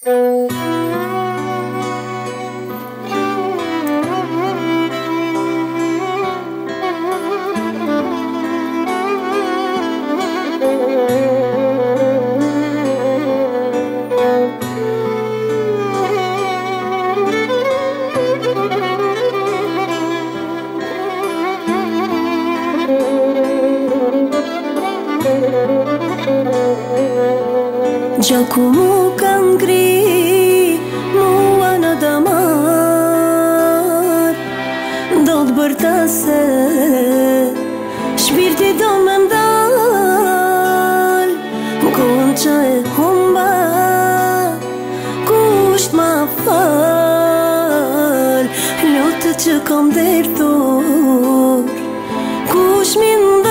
Gjaku mu kanë ngri, mua në damar. Do të bërta se shpirti do me mdal. Kohën që e humba, kusht ma fal. Lotët që kom derdhur, kush mi ndal.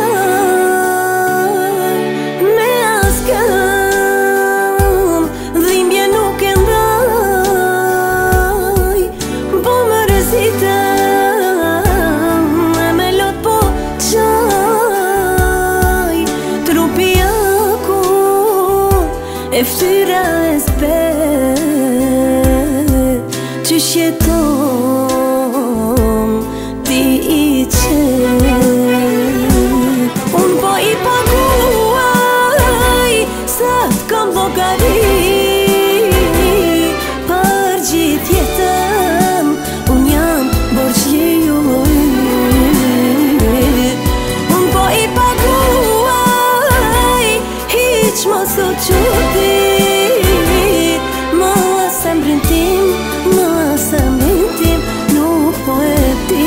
E ftyra e zbet që shjeton ti i qet. Unë po i paguaj sa t'kom llogari për gjithë jetën. Unë jam borxhi juj. Unë po i paguaj hiq mos u çudi. Nuk po e di.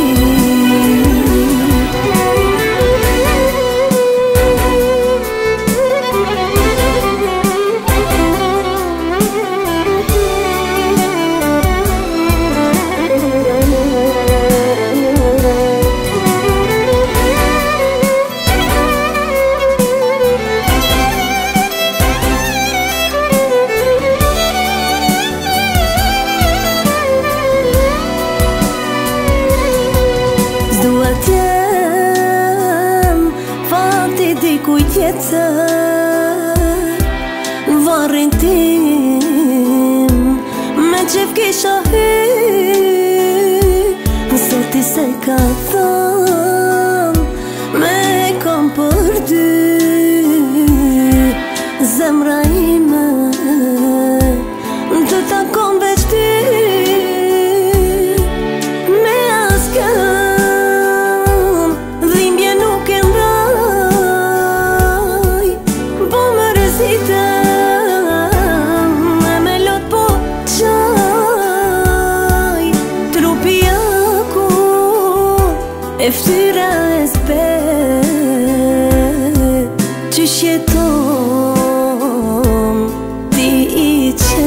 Dikuj tjetër varrin tim me qef kisha hy. Zoti se ka thënë me kom për dy. Zemra ime të takon veç ty. Me askën dhimbje nuk e e ftyra e zbet që shjeton ti i qet.